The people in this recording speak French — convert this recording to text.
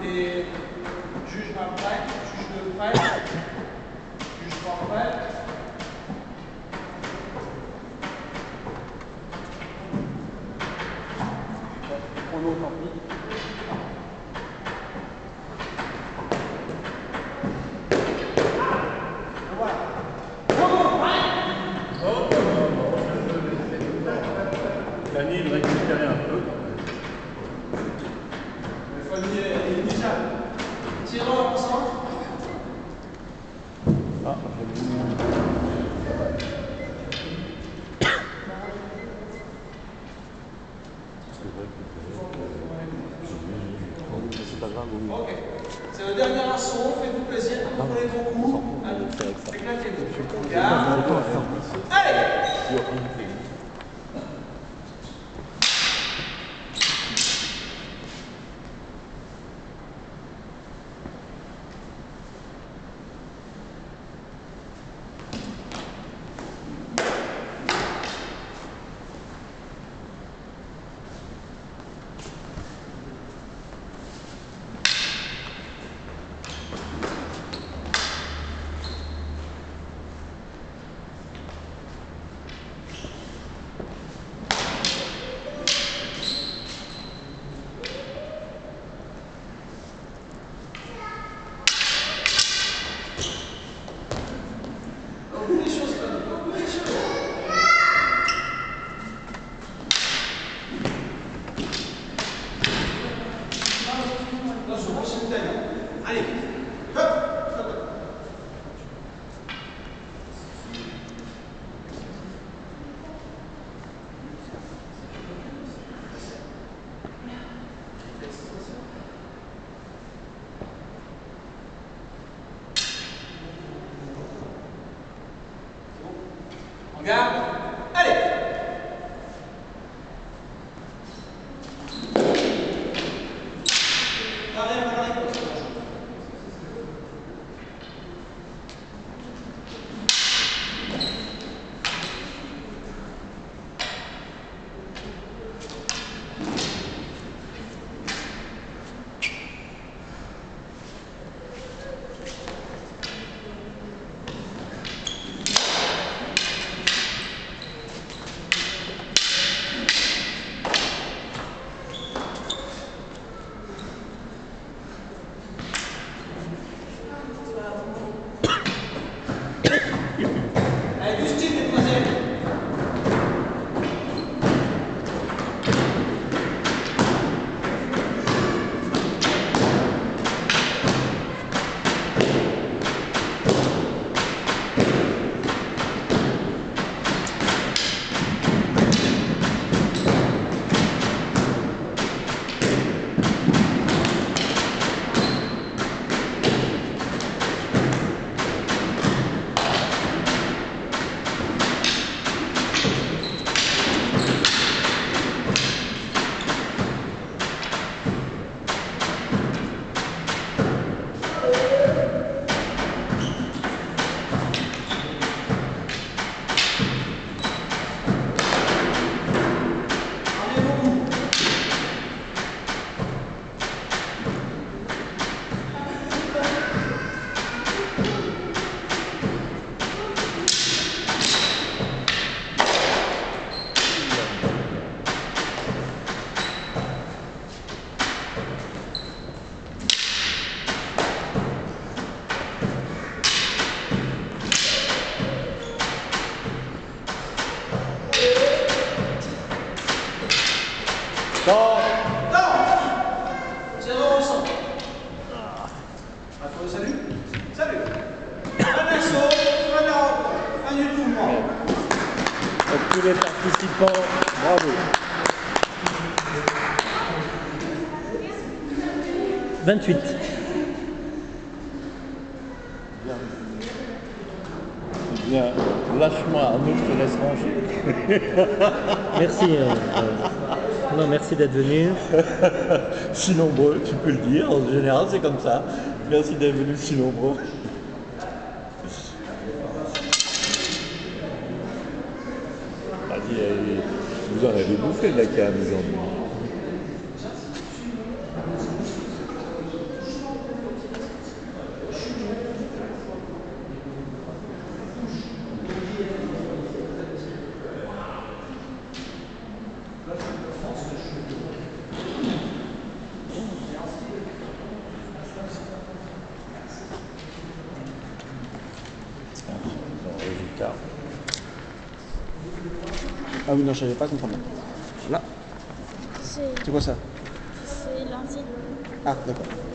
Et juge pas prêt, juge de prêt, juge pas prêt. Chrono, tant pis. Daniel récupérer un peu. Il faut dire déjà. Tirons ensemble. Ah, c'est pas grave. Ok. C'est le dernier assaut. Faites-vous plaisir. Prenez vos coups. Éclatez-vous. Garde. Allez. Allez, hop. On garde. Allez. Allez, du style des troisièmes. Salut. Salut. Un assaut, un ordre, un du mouvement. Donc, tous les participants, bravo. 28. Bien, lâche-moi, Arnaud, je te laisse ranger. Merci. Non, merci d'être venu. Si nombreux, tu peux le dire, en général c'est comme ça. Merci d'être venu si nombreux. Vous en avez bouffé de la cam aujourd'hui. Ah oui, non, je savais pas comprendre. Là. C'est C'est quoi ça? lundi. Ah, d'accord.